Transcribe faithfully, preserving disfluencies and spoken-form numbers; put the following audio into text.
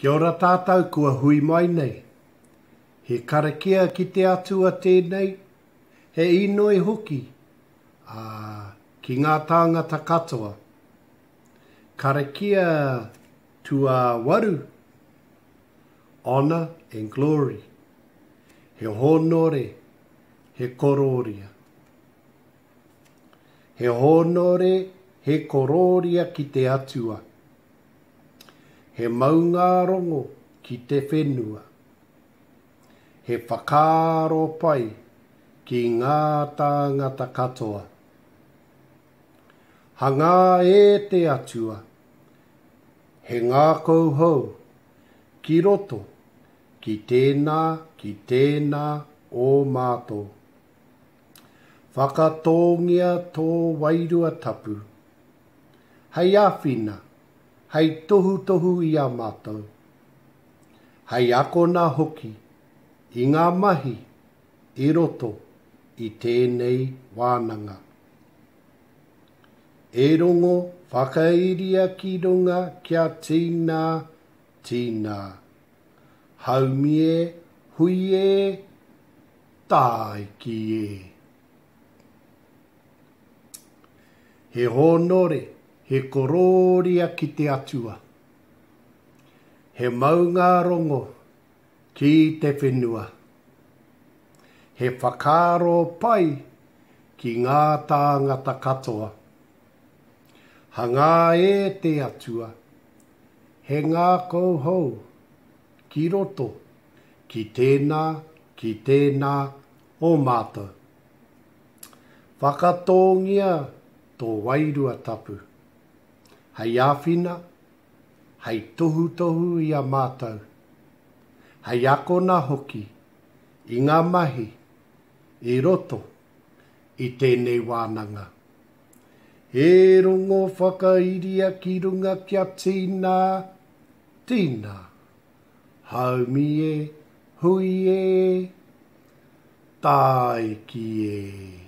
Kia ora tātou kua hui mai nei. He karakia ki te atua tēnei, he inoi hoki uh, ki ngā tāngata katoa. Karakia tua waru, honour and glory. He hōnore, he koröria. He hōnore, he koröria ki te atua. He maungarongo ki te whenua. He whakaaro pai ki ngā tāngata katoa. Hangā e te atua. He ngākau hou ki roto ki tēnā ki tēnā o mātou. Whakatöngia tō wairua tapu. Hei āwhina, hei tohutohu i a mātou. Hei akona hoki i ngā mahi i roto i tēnei wānanga. E rongo whakairia ki runga kia tīnā tīnā. Haumi e, hui e, tāiki e. He hōnore, he koröria ki te atua. He maungarongo ki te whenua. He whakaaro pai ki ngā tāngata katoa. Hangā e te atua. He ngākau hou ki roto ki tēnā ki tēnā o mātou. Whakatöngia tō wairua tapu. Hei āwhina, hei tohutohu i a mātou. Hei akona hoki i ngā mahi i roto i tēnei wānanga. E rongo whakairia ki runga kia tīnā, tīnā. Haumi e, hui e, tāiki e.